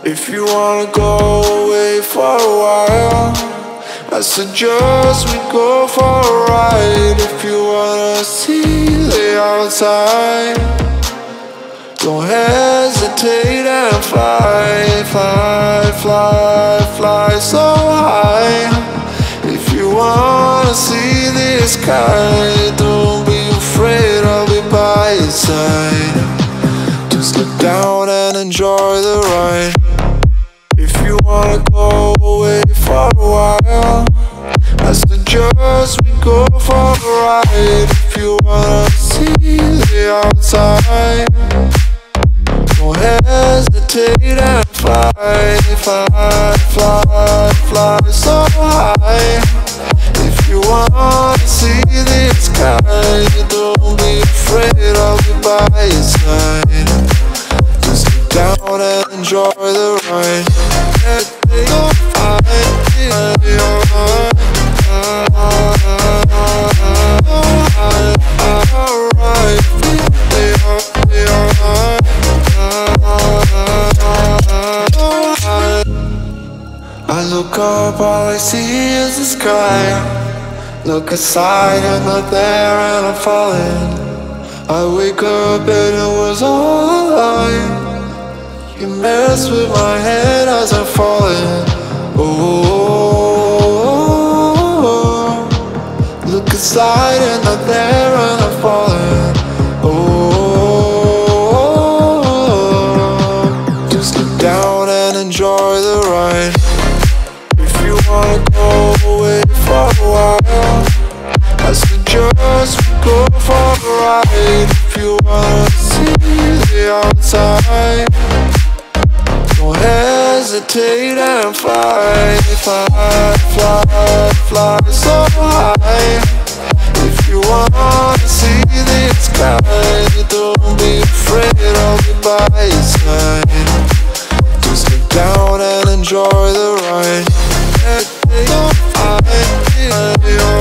If you wanna go away for a while, I suggest we go for a ride. If you wanna see the outside, don't hesitate and fly, fly, fly, fly so high. If you wanna see the sky, don't be afraid, I'll be by your side. Just look down and enjoy the ride. If you wanna go away for a while, I suggest we go for a ride. If you wanna see the outside, don't hesitate and fly, fly, fly, fly so high. If you wanna see the sky, don't be afraid, I'll be by your side. Just look down and enjoy the ride. I look up, all I see is the sky. Look aside, you're not there and I'm falling. I wake up and it was all a lie. You mess with my head as I'm falling. Oh, look aside, you're not there and I'm falling. Oh, just look down and enjoy the ride. If you wanna go away for a while, I suggest we go for a ride. If you wanna see the outside, don't hesitate and fly, fly, fly, fly so high. If you wanna see the sky, don't be afraid, I'll be by your side. Just look down and enjoy the ride.